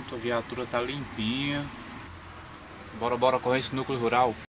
pronto, a viatura tá limpinha. Bora correr esse núcleo rural.